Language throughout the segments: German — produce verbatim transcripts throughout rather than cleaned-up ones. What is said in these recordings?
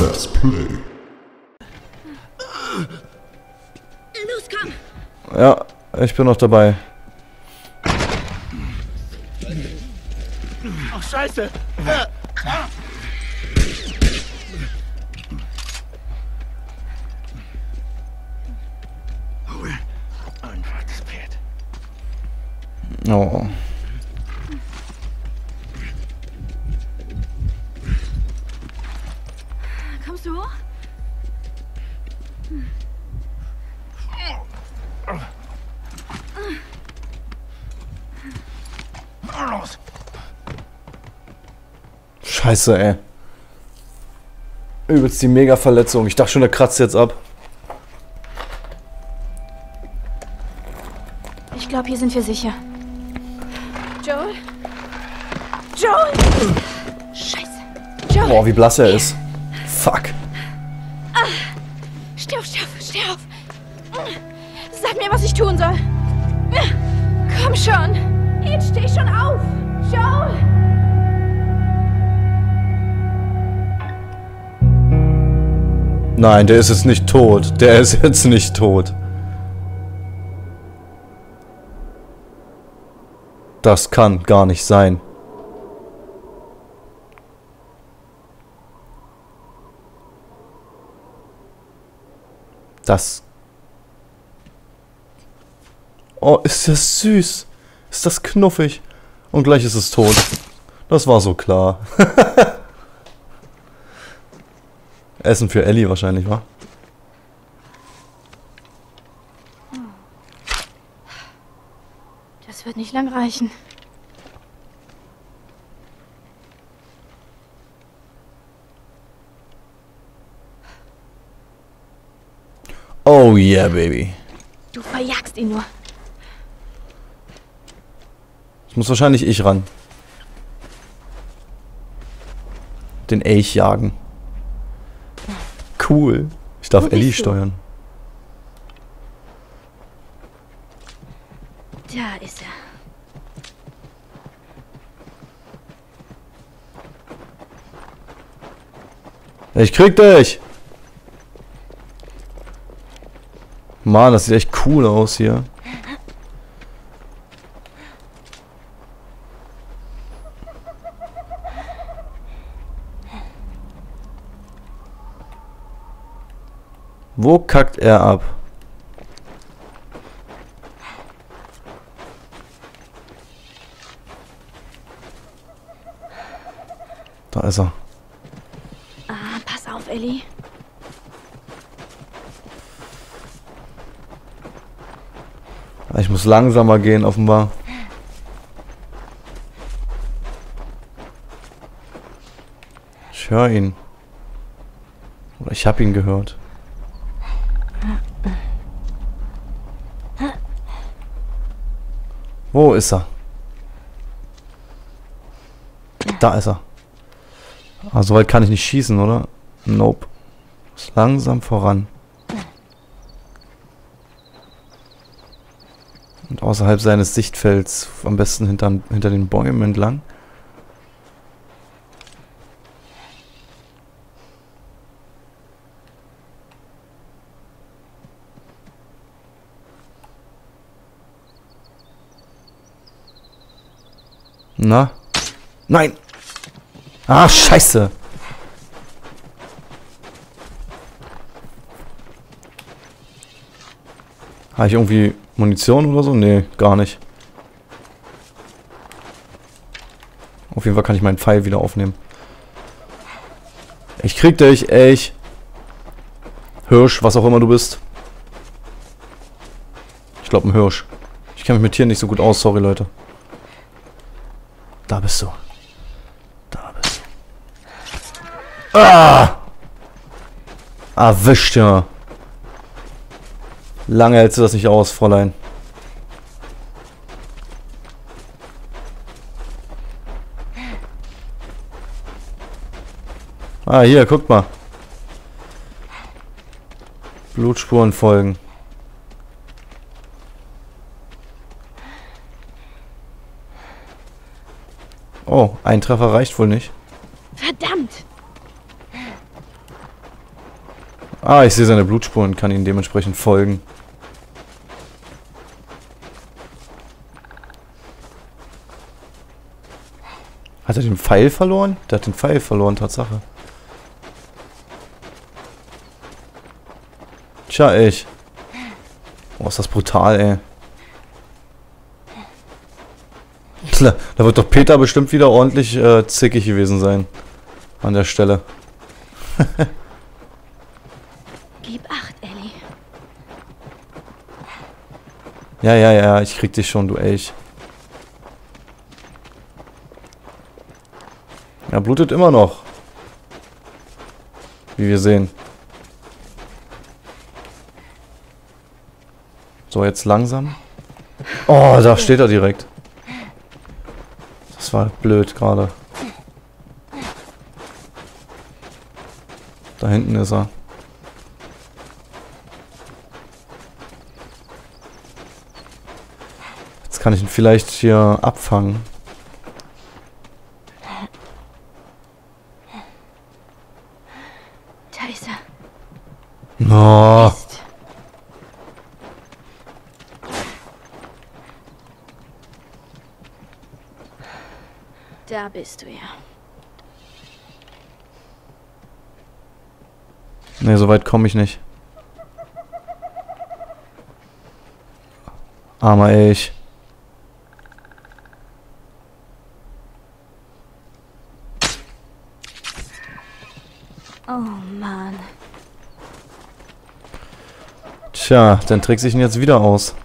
Let's play. Los, komm! Ja, ich bin noch dabei. Ach, scheiße! Einfach das Pferd. Oh. Kommst du hoch? Los! Scheiße, ey. Übelst die Mega-Verletzung. Ich dachte schon, der kratzt jetzt ab. Ich glaube, hier sind wir sicher. Joel? Joel! Scheiße. Joel! Boah, wie blass er ist. Fuck. Steh auf, steh auf, steh auf! Sag mir, was ich tun soll. Komm schon! Jetzt steh schon auf! Joel! Nein, der ist jetzt nicht tot. Der ist jetzt nicht tot. Das kann gar nicht sein. Das... Oh, ist das süß. Ist das knuffig. Und gleich ist es tot. Das war so klar. Essen für Ellie wahrscheinlich, wa? Das wird nicht lang reichen. Oh yeah, baby. Du verjagst ihn nur. Das muss wahrscheinlich ich ran. Den Elch jagen. Cool. Ich darf Wo bist Ellie du? steuern. Da ist er. Ich krieg dich! Mann, das sieht echt cool aus hier. Wo kackt er ab? Da ist er. Ah, pass auf, Ellie. Ich muss langsamer gehen, offenbar. Ich höre ihn. Oder ich habe ihn gehört. Wo ist er? Da ist er. Ah, so weit kann ich nicht schießen, oder? Nope. Muss langsam voran. Und außerhalb seines Sichtfelds, am besten hinter, hinter den Bäumen entlang. Na? Nein! Ah, scheiße! Habe ich irgendwie Munition oder so? Nee, gar nicht. Auf jeden Fall kann ich meinen Pfeil wieder aufnehmen. Ich krieg dich, Elch. Hirsch, was auch immer du bist. Ich glaube ein Hirsch. Ich kenne mich mit Tieren nicht so gut aus, sorry Leute. Da bist du. Da bist du. Ah! Erwischt, ja. Lange hältst du das nicht aus, Fräulein. Ah, hier, guckt mal. Blutspuren folgen. Oh, ein Treffer reicht wohl nicht. Verdammt! Ah, ich sehe seine Blutspuren und kann ihnen dementsprechend folgen. Hat er den Pfeil verloren? Der hat den Pfeil verloren, Tatsache. Tja, ich. Oh, ist das brutal, ey. Da wird doch Peter bestimmt wieder ordentlich äh, zickig gewesen sein. An der Stelle. Gib acht, Ellie. Ja, ja, ja, ich krieg dich schon, du Elch. Er blutet immer noch. Wie wir sehen. So, jetzt langsam. Oh, da steht er direkt. Das war blöd gerade. Da hinten ist er. Jetzt kann ich ihn vielleicht hier abfangen. Da ist er. Oh. Mist. Da bist du ja. Ne, so weit komme ich nicht. Armer Elch. Oh Mann. Tja, dann trägt sich ihn jetzt wieder aus.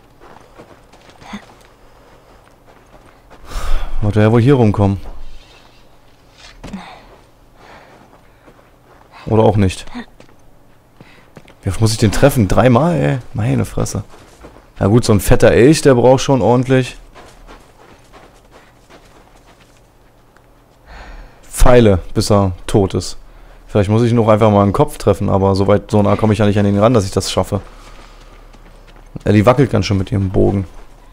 Wollte er wohl hier rumkommen? Oder auch nicht? Wie oft muss ich den treffen? Dreimal, ey. Meine Fresse. Na gut, so ein fetter Elch, der braucht schon ordentlich Pfeile, bis er tot ist. Vielleicht muss ich ihn auch einfach mal im Kopf treffen, aber so weit, so nah komme ich ja nicht an ihn ran, dass ich das schaffe. Ellie wackelt ganz schön mit ihrem Bogen.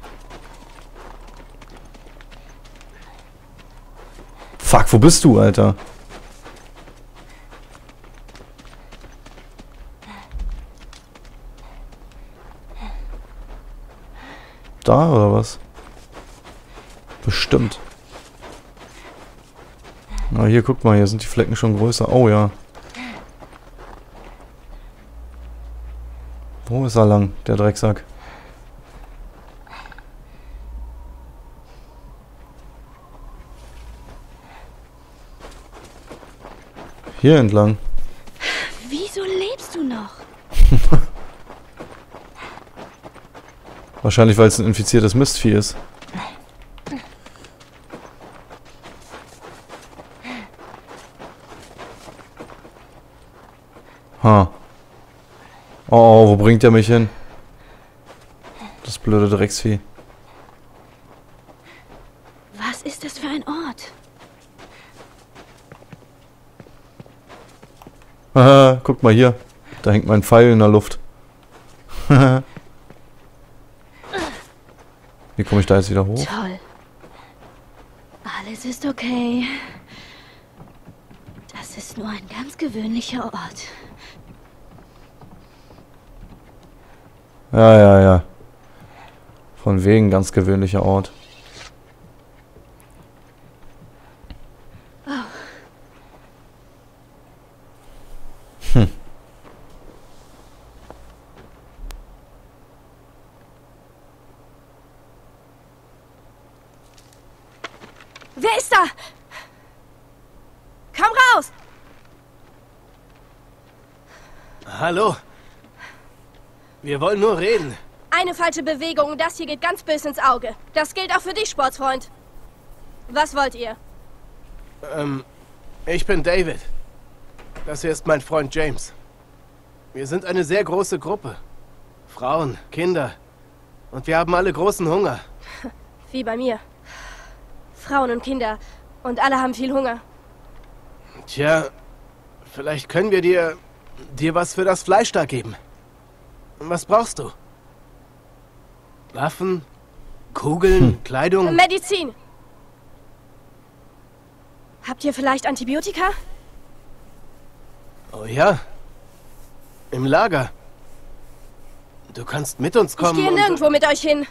Fuck, wo bist du, Alter? Da, oder was? Bestimmt. Na, hier, guck mal, hier sind die Flecken schon größer. Oh, ja. Wo ist er lang, der Drecksack? Hier entlang. Wieso lebst du noch? Wahrscheinlich, weil es ein infiziertes Mistvieh ist. Ha. Oh, oh, wo bringt er mich hin? Das blöde Drecksvieh. Was ist das für ein Ort? Haha, guck mal hier. Da hängt mein Pfeil in der Luft. Wie komme ich da jetzt wieder hoch? Toll. Alles ist okay. Das ist nur ein ganz gewöhnlicher Ort. Ja, ja, ja. Von wegen ganz gewöhnlicher Ort. Oh. Hm. Wer ist da? Komm raus! Hallo. Wir wollen nur reden. Eine falsche Bewegung und das hier geht ganz böse ins Auge. Das gilt auch für dich, Sportsfreund. Was wollt ihr? Ähm, ich bin David. Das hier ist mein Freund James. Wir sind eine sehr große Gruppe. Frauen, Kinder. Und wir haben alle großen Hunger. Wie bei mir. Frauen und Kinder. Und alle haben viel Hunger. Tja, vielleicht können wir dir, dir was für das Fleisch da geben. Was brauchst du? Waffen? Kugeln? Hm. Kleidung? Medizin! Habt ihr vielleicht Antibiotika? Oh ja. Im Lager. Du kannst mit uns kommen. Ich gehe und- nirgendwo mit euch hin.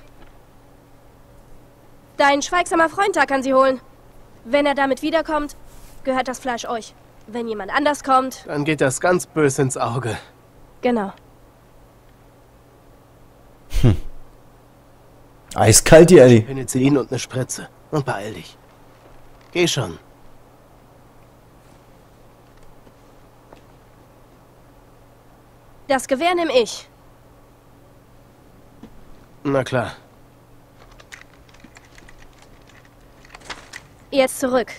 Dein schweigsamer Freund da kann sie holen. Wenn er damit wiederkommt, gehört das Fleisch euch. Wenn jemand anders kommt... Dann geht das ganz böse ins Auge. Genau. Eiskalt, die Ellie. Penicillin und eine Spritze. Und beeil dich. Geh schon. Das Gewehr nehm ich. Na klar. Jetzt zurück.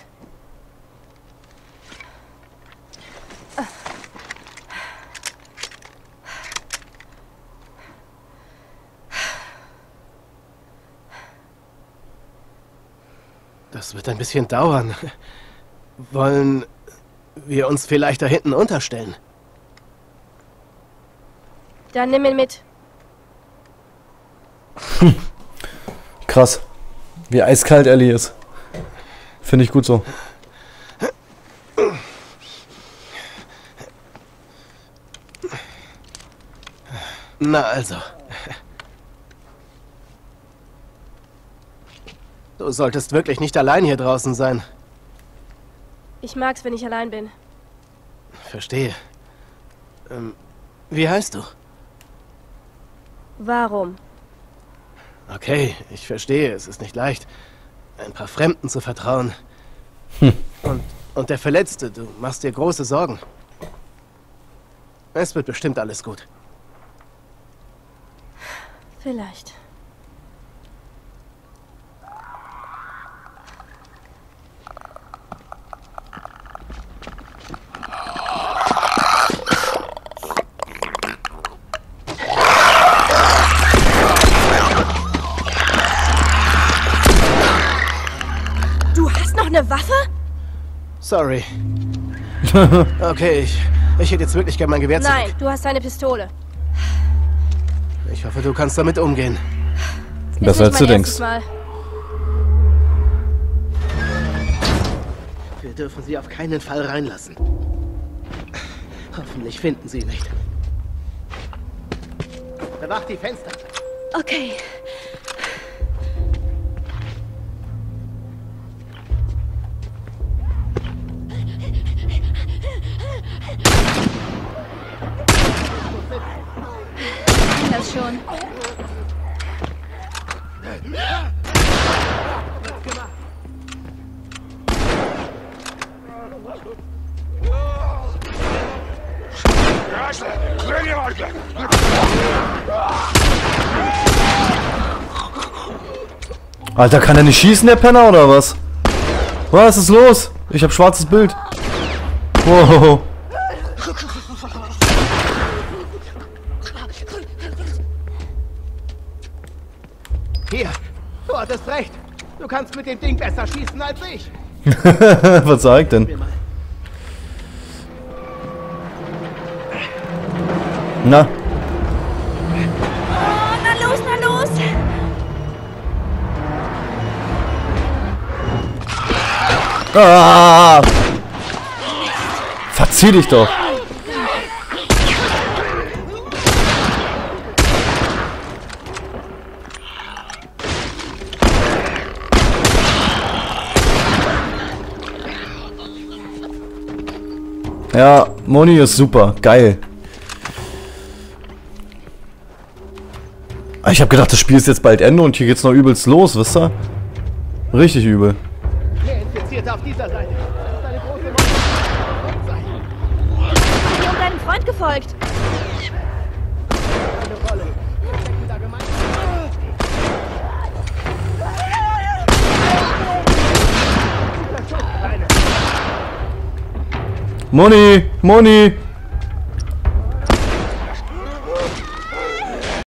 Das wird ein bisschen dauern. Wollen wir uns vielleicht da hinten unterstellen? Dann nimm ihn mit. Krass. Wie eiskalt Ellie ist. Finde ich gut so. Na also. Du solltest wirklich nicht allein hier draußen sein. Ich mag's, wenn ich allein bin. Verstehe. Ähm, wie heißt du? Warum? Okay, ich verstehe. Es ist nicht leicht, ein paar Fremden zu vertrauen. Hm. Und, und der Verletzte, du machst dir große Sorgen. Es wird bestimmt alles gut. Vielleicht. Du hast noch eine Waffe? Sorry. Okay, ich, ich hätte jetzt wirklich gern mein Gewehr zurück. Nein, du hast eine Pistole. Ich hoffe, du kannst damit umgehen. Besser Ist als nicht du mein denkst. erstes Mal. Wir dürfen sie auf keinen Fall reinlassen. Hoffentlich finden sie ihn nicht. Bewacht die Fenster. Okay. Das schon. Alter, kann er nicht schießen, der Penner, oder was? Was ist los? Ich hab schwarzes Bild. Wow. Hier, du hattest recht. Du kannst mit dem Ding besser schießen als ich. Was sag ich denn? Na? Oh, na los, na los! Ah! Verzieh dich doch! Ja, Moni ist super, geil. Ich hab gedacht, das Spiel ist jetzt bald Ende und hier geht's noch übelst los, wisst ihr? Richtig übel. Der Infizierte auf dieser Seite. Das ist eine große Monster. Ich bin um deinen Freund gefolgt. Eine Rolle. Wir stecken da gemeinsam. Moni! Moni!